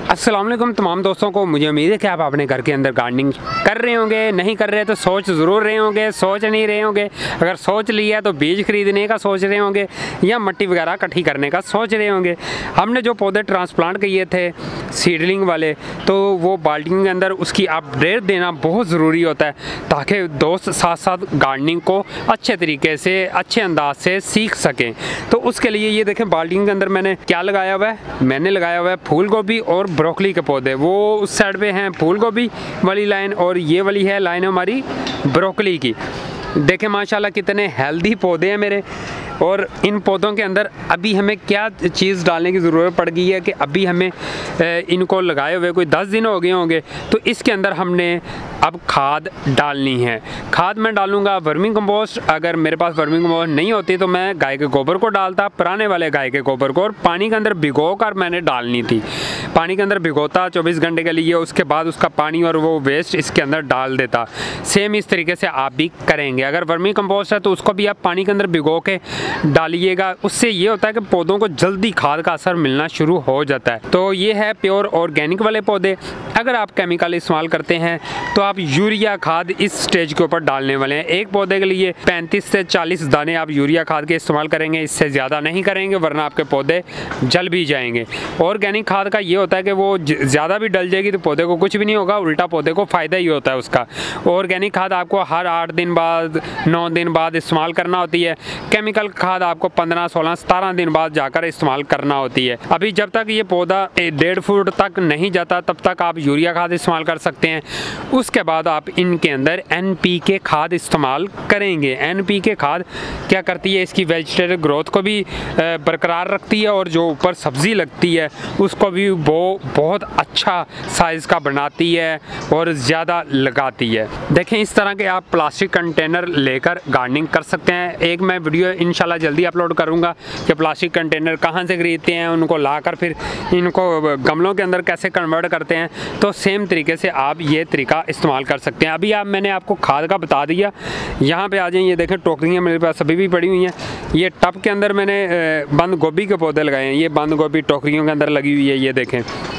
अस्सलाम वालेकुम तमाम दोस्तों को। मुझे उम्मीद है कि आप अपने घर के अंदर गार्डनिंग कर रहे होंगे, नहीं कर रहे तो सोच ज़रूर रहे होंगे, सोच नहीं रहे होंगे। अगर सोच लिया तो बीज खरीदने का सोच रहे होंगे या मिट्टी वगैरह इकट्ठी करने का सोच रहे होंगे। हमने जो पौधे ट्रांसप्लांट किए थे सीडलिंग वाले, तो वो बाल्टियों के अंदर उसकी अपडेट देना बहुत ज़रूरी होता है ताकि दोस्त साथ साथ गार्डनिंग को अच्छे तरीके से, अच्छे अंदाज से सीख सकें। तो उसके लिए ये देखें बाल्टियों के अंदर मैंने क्या लगाया हुआ है। मैंने लगाया हुआ है फूल गोभी और ब्रोकली के पौधे। वो उस साइड पे हैं फूल गोभी वाली लाइन और ये वाली है लाइन हमारी ब्रोकली की। देखें माशाल्लाह कितने हेल्दी पौधे हैं मेरे। और इन पौधों के अंदर अभी हमें क्या चीज़ डालने की ज़रूरत पड़ गई है कि अभी हमें इनको लगाए हुए कोई 10 दिन हो गए होंगे, तो इसके अंदर हमने अब खाद डालनी है। खाद मैं डालूँगा वर्मिंग कंपोस्ट। अगर मेरे पास वर्मिंग कंपोस्ट नहीं होती तो मैं गाय के गोबर को डालता, पुराने वाले गाय के गोबर को, और पानी के अंदर भिगो कर मैंने डालनी थी। पानी के अंदर भिगोता 24 घंटे के लिए, उसके बाद उसका पानी और वो वेस्ट इसके अंदर डाल देता। सेम इस तरीके से आप भी करेंगे। अगर वर्मी कंपोस्ट है तो उसको भी आप पानी के अंदर भिगो के डालिएगा। उससे ये होता है कि पौधों को जल्दी खाद का असर मिलना शुरू हो जाता है। तो ये है प्योर ऑर्गेनिक वाले पौधे। अगर आप केमिकल इस्तेमाल करते हैं तो आप यूरिया खाद इस स्टेज के ऊपर डालने वाले हैं। एक पौधे के लिए 35 से 40 दाने आप यूरिया खाद के इस्तेमाल करेंगे, इससे ज़्यादा नहीं करेंगे वरना आपके पौधे जल भी जाएंगे। ऑर्गेनिक खाद का ये होता है कि वो ज़्यादा भी डल जाएगी तो पौधे को कुछ भी नहीं होगा, उल्टा पौधे को फ़ायदा ही होता है उसका। ऑर्गेनिक खाद आपको हर 8 दिन बाद, 9 दिन बाद इस्तेमाल करना होती है। केमिकल खाद आपको 15, 16, 17 दिन बाद जाकर इस्तेमाल करना होती है। अभी जब तक ये पौधा 1.5 फुट तक नहीं जाता तब तक आप यूरिया खाद इस्तेमाल कर सकते हैं। उसके बाद आप इनके अंदर NPK खाद इस्तेमाल करेंगे। NPK खाद क्या करती है, इसकी वेजिटेटिव ग्रोथ को भी बरकरार रखती है और जो ऊपर सब्ज़ी लगती है उसको भी वो बहुत अच्छा साइज़ का बनाती है और ज़्यादा लगाती है। देखें इस तरह के आप प्लास्टिक कंटेनर लेकर गार्डनिंग कर सकते हैं। एक मैं वीडियो इंशाल्लाह जल्दी अपलोड करूंगा कि प्लास्टिक कंटेनर कहाँ से खरीदते हैं, उनको लाकर फिर इनको गमलों के अंदर कैसे कन्वर्ट करते हैं। तो सेम तरीके से आप ये तरीका इस्तेमाल कर सकते हैं। अभी मैंने आपको खाद का बता दिया। यहाँ पे आ जाए, ये देखें टोकरियाँ मेरे पास अभी भी पड़ी हुई हैं। ये टब के अंदर मैंने बंद गोभी के पौधे लगाए हैं। ये बंद गोभी टोकरियों के अंदर लगी हुई है। ये देखें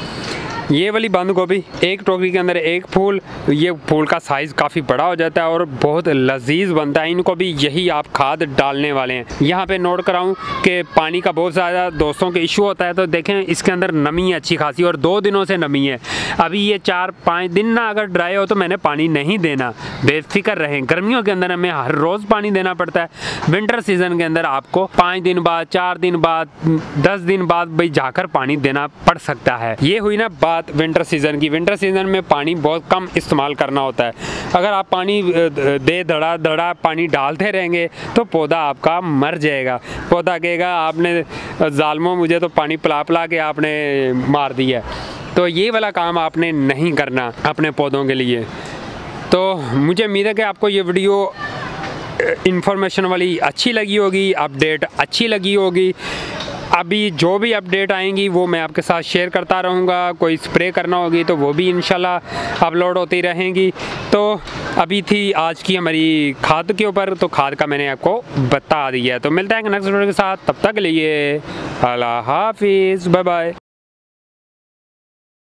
ये वाली बंद गोभी, एक टोकरी के अंदर एक फूल। ये फूल का साइज़ काफ़ी बड़ा हो जाता है और बहुत लजीज बनता है। इनको भी यही आप खाद डालने वाले हैं। यहाँ पे नोट कराऊँ कि पानी का बहुत ज़्यादा दोस्तों के इशू होता है, तो देखें इसके अंदर नमी है अच्छी खासी और 2 दिनों से नमी है। अभी ये 4-5 दिन ना अगर ड्राई हो तो मैंने पानी नहीं देना, बेफिक्र रहें। गर्मियों के अंदर हमें हर रोज़ पानी देना पड़ता है। विंटर सीज़न के अंदर आपको 5 दिन बाद, 4 दिन बाद, 10 दिन बाद भाई जाकर पानी देना पड़ सकता है। ये हुई ना विंटर सीज़न की। विंटर सीज़न में पानी बहुत कम इस्तेमाल करना होता है। अगर आप पानी दे धड़ा पानी डालते रहेंगे तो पौधा आपका मर जाएगा। पौधा कहेगा आपने जालमों मुझे तो पानी पिला के आपने मार दिया। तो ये वाला काम आपने नहीं करना अपने पौधों के लिए। तो मुझे उम्मीद है कि आपको ये वीडियो इंफॉर्मेशन वाली अच्छी लगी होगी, अपडेट अच्छी लगी होगी। अभी जो भी अपडेट आएंगी वो मैं आपके साथ शेयर करता रहूँगा। कोई स्प्रे करना होगी तो वो भी इंशाल्लाह अपलोड होती रहेंगी। तो अभी थी आज की हमारी खाद के ऊपर, तो खाद का मैंने आपको बता दिया। तो मिलता है नेक्स्ट वीडियो के साथ, तब तक के लिए अल्लाह हाफिज़, बाय बाय।